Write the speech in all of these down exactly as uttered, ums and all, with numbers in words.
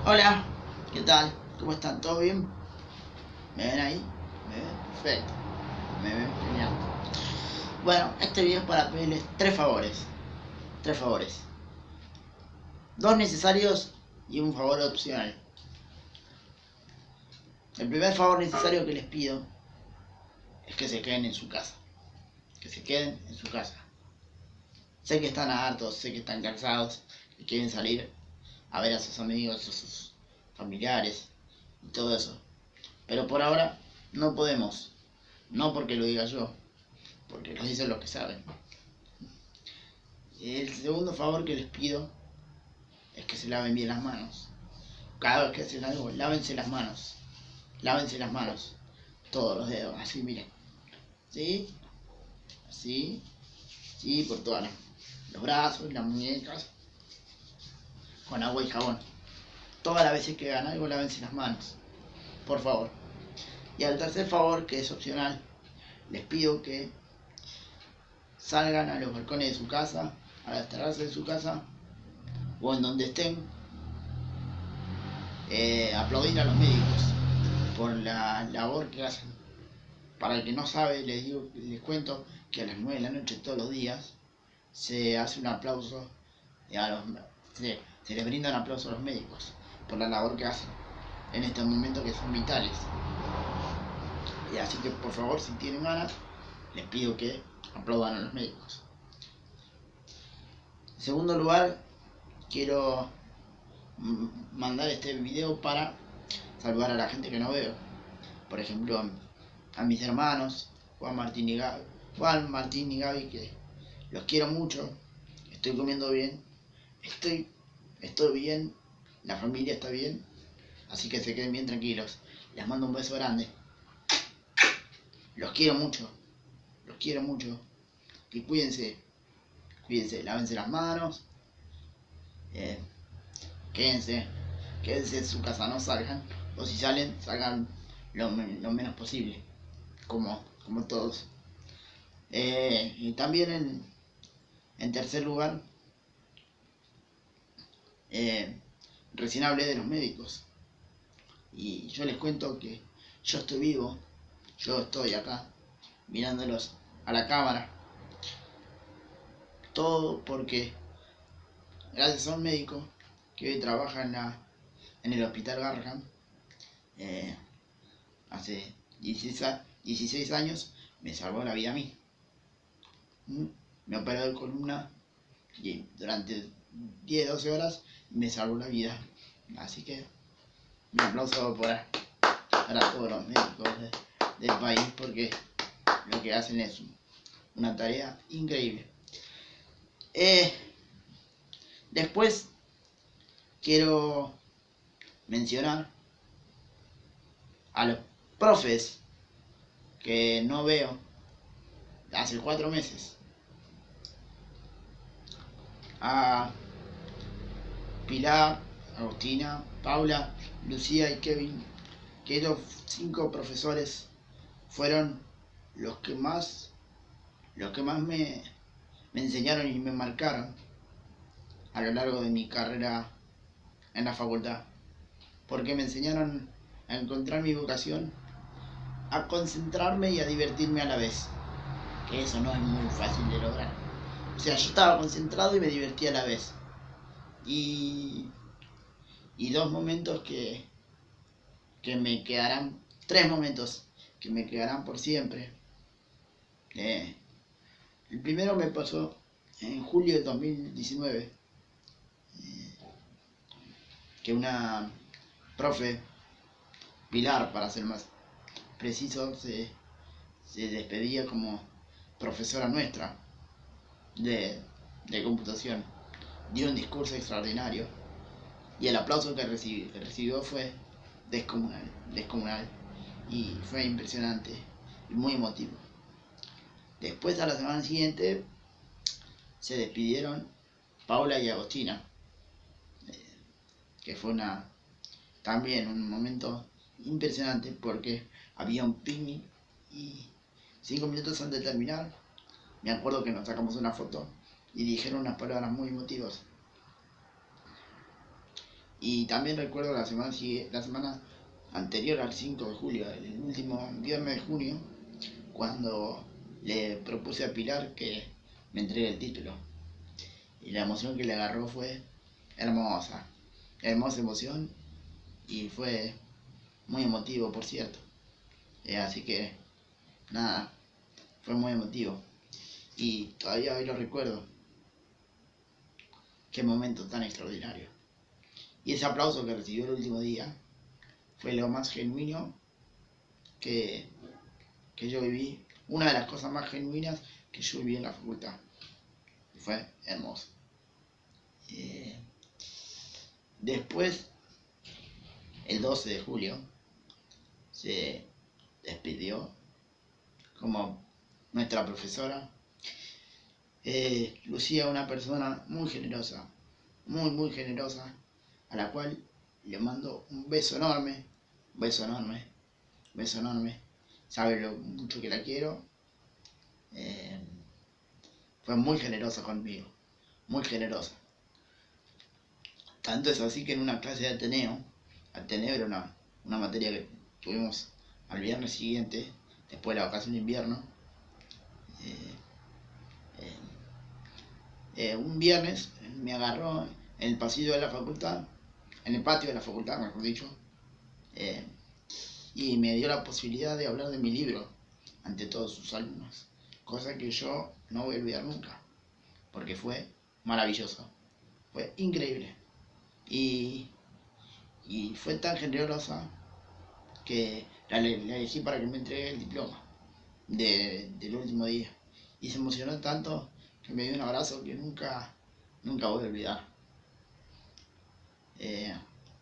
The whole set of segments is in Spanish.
Hola, ¿qué tal? ¿Cómo están? ¿Todo bien? ¿Me ven ahí? ¿Me ven? Perfecto. ¿Me ven? Genial. Bueno, este video es para pedirles tres favores. Tres favores. Dos necesarios y un favor opcional. El primer favor necesario que les pido es que se queden en su casa. Que se queden en su casa. Sé que están hartos, sé que están cansados, que quieren salir a ver a sus amigos, a sus familiares y todo eso. Pero por ahora no podemos. No porque lo diga yo, porque lo dicen los que saben. El segundo favor que les pido es que se laven bien las manos. Cada vez que hacen algo, lávense las manos. Lávense las manos. Todos los dedos, así miren. ¿Sí? Así. Sí, por todas las, los brazos, las muñecas. Con agua y jabón. Todas las veces que hagan algo, lávense las manos. Por favor. Y al tercer favor, que es opcional, les pido que salgan a los balcones de su casa, a las terrazas de su casa, o en donde estén, eh, aplaudir a los médicos por la labor que hacen. Para el que no sabe, les digo, les cuento que a las nueve de la noche todos los días se hace un aplauso a los, se, se les brinda un aplauso a los médicos por la labor que hacen en estos momentos que son vitales. Y así que por favor, si tienen ganas, les pido que aplaudan a los médicos. En segundo lugar, quiero mandar este video para saludar a la gente que no veo. Por ejemplo, a mis hermanos, Juan Martín y Gaby, Juan Martín y Gaby, que los quiero mucho. Estoy comiendo bien, estoy, estoy bien, la familia está bien, así que se queden bien tranquilos. Les mando un beso grande. Los quiero mucho, los quiero mucho. Y cuídense, cuídense, lávense las manos. Eh, quédense, quédense en su casa, no salgan. O si salen, salgan lo, lo menos posible, como, como todos. Eh, y también en, en tercer lugar, eh, recién hablé de los médicos. Y yo les cuento que yo estoy vivo, yo estoy acá, mirándolos a la cámara. Todo porque, gracias a un médico que hoy trabaja en, la, en el hospital Garrahan, eh, hace dieciséis años, me salvó la vida a mí. Me operó de columna y durante diez doce horas me salvó la vida. Así que un aplauso para, para todos los médicos de, del país, porque lo que hacen es una tarea increíble. Eh, después quiero mencionar a los profes que no veo hace cuatro meses. A Pilar, Agustina, Paula, Lucía y Kevin, que estos cinco profesores fueron los que más, los que más me, me enseñaron y me marcaron a lo largo de mi carrera en la facultad, porque me enseñaron a encontrar mi vocación, a concentrarme y a divertirme a la vez, que eso no es muy fácil de lograr. O sea, yo estaba concentrado y me divertía a la vez. Y, y dos momentos que, que me quedarán, tres momentos que me quedarán por siempre. Eh, el primero me pasó en julio de dos mil diecinueve, eh, que una profe, Pilar para ser más preciso, se, se despedía como profesora nuestra de, de computación. Dio un discurso extraordinario y el aplauso que, recibió, que recibió fue descomunal, descomunal y fue impresionante y muy emotivo. Después, a la semana siguiente, se despidieron Paula y Agostina, eh, que fue una también un momento impresionante, porque había un picnic y cinco minutos antes de terminar me acuerdo que nos sacamos una foto y dijeron unas palabras muy emotivas. Y también recuerdo la semana, la semana anterior al cinco de julio, el último viernes de junio, cuando le propuse a Pilar que me entregue el título. Y la emoción que le agarró fue hermosa, hermosa emoción, y fue muy emotivo, por cierto. Eh, así que, nada, fue muy emotivo. Y todavía hoy lo recuerdo. Qué momento tan extraordinario. Y ese aplauso que recibió el último día fue lo más genuino que, que yo viví. Una de las cosas más genuinas que yo viví en la facultad. Y fue hermoso. Eh, después, el doce de julio, se despidió como nuestra profesora. Eh, Lucía, una persona muy generosa, muy, muy generosa, a la cual le mando un beso enorme, un beso enorme, un beso enorme. Sabe lo mucho que la quiero. Eh, fue muy generosa conmigo, muy generosa. Tanto es así que en una clase de Ateneo, Ateneo era una, una materia que tuvimos al viernes siguiente, después de la vacación de invierno, eh, eh, eh, un viernes me agarró en el pasillo de la facultad, en el patio de la facultad, mejor dicho, eh, y me dio la posibilidad de hablar de mi libro ante todos sus alumnos, cosa que yo no voy a olvidar nunca, porque fue maravilloso, fue increíble, y, y fue tan generosa que la, la elegí para que me entregue el diploma de, del último día, y se emocionó tanto que me dio un abrazo que nunca, nunca voy a olvidar. Eh,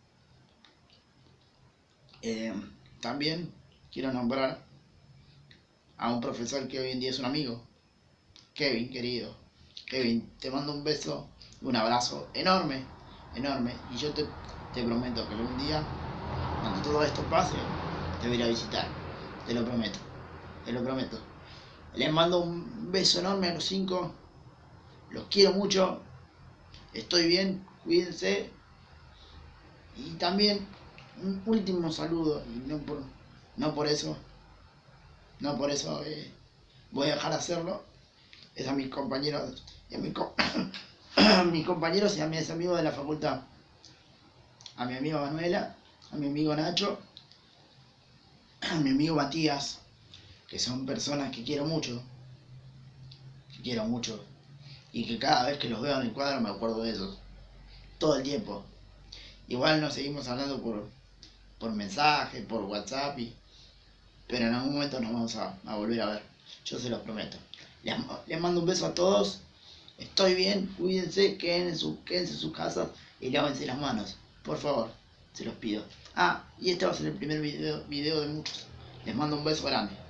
eh, también quiero nombrar a un profesor que hoy en día es un amigo, Kevin, querido. Kevin, te mando un beso, un abrazo enorme, enorme, y yo te, te prometo que algún día, cuando todo esto pase, te voy a ir a visitar, te lo prometo, te lo prometo. Les mando un beso enorme a los cinco, los quiero mucho, estoy bien, cuídense, y también un último saludo, y no por, no por eso, no por eso eh, voy a dejar de hacerlo, es a mis compañeros, y a, mi co a mis compañeros y a mis amigos de la facultad, a mi amiga Manuela, a mi amigo Nacho, a mi amigo Matías, que son personas que quiero mucho, que quiero mucho, y que cada vez que los veo en el cuadro me acuerdo de ellos, todo el tiempo. Igual nos seguimos hablando por, por mensaje, por WhatsApp, y, pero en algún momento nos vamos a, a volver a ver, yo se los prometo. Les, les mando un beso a todos, estoy bien, cuídense, quédense en, su, quédense en sus casas y lávense las manos, por favor, se los pido. Ah, y este va a ser el primer video, video de muchos. Les mando un beso grande.